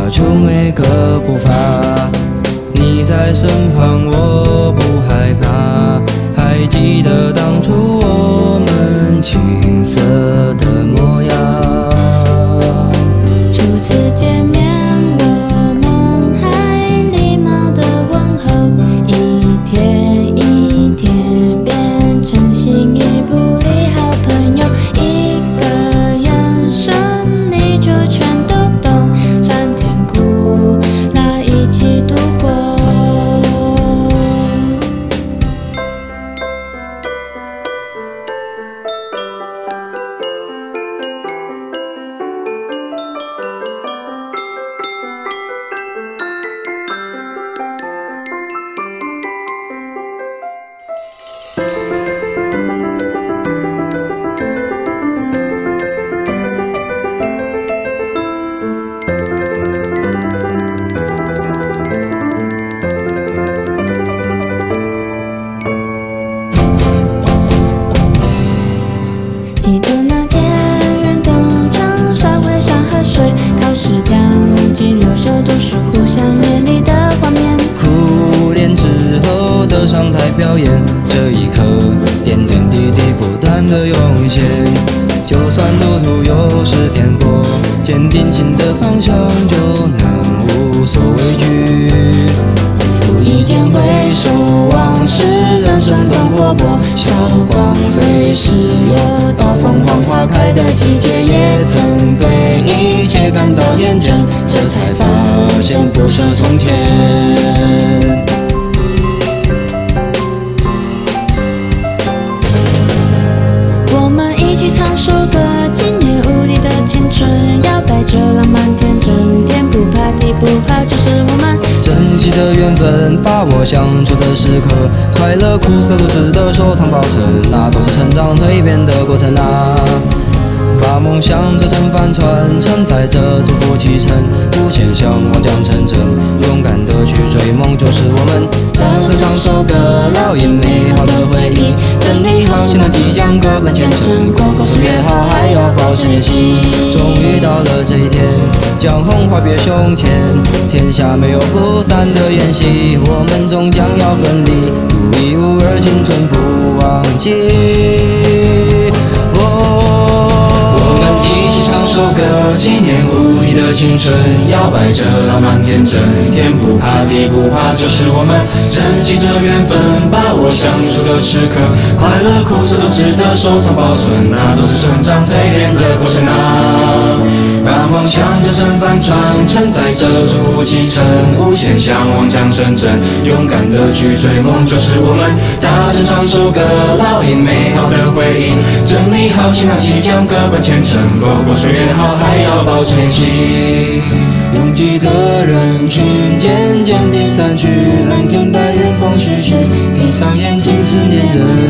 出每个步伐。你在身旁，我不害怕。还记得当初我们青涩的模样。 初次见面，我们还礼貌的问候，一天一天变成形影不离好朋友。一个眼神，你就全都懂，酸甜苦辣一起度过。记得那天运动场上会上河水，考试将近，优秀读书互相勉励的画面。 苦练之后的上台表演，这一刻点点滴滴不断的涌现。就算路途有时颠簸，坚定心的方向就能无所畏惧。 无意间回首往事，人生多活泼，韶光飞逝，又到凤凰花开的季节，也曾对一切感到厌倦，这才发现不是从前。我们一起唱首歌，纪念无力的青春，摇摆着浪漫天真，天不怕地不怕，就是我们。 珍惜这缘分，把握相处的时刻，快乐苦涩都值得收藏保存，那都是成长蜕变的过程啊。把梦想折成帆船，承载着祝福启程，无限向往将成真，勇敢的去追梦，就是我们。让这唱首歌，烙印美好的回忆，整理好现在即将各奔前程，过岁月好，还要保持年轻。终于到了这一天，将红花别胸前，天下没有不散的宴席，我们终将要分离，独一无二青春不忘记。我们一起唱首歌，纪念无敌的青春，摇摆着浪漫天真，天不怕地不怕，就是我们。珍惜这缘分，把握相处的时刻，快乐苦涩都值得收藏保存，那都是成长蜕变的过程啊。把梦想折成帆船，承载着祝福启程，无限向往将成真，勇敢的去追梦，就是我们。大声唱首歌，烙印美好的回忆，整理好行囊，即将各奔前程，过岁月好，还要保持年轻。拥挤的人群渐渐地散去，蓝天白云风徐徐，闭上眼睛思念人，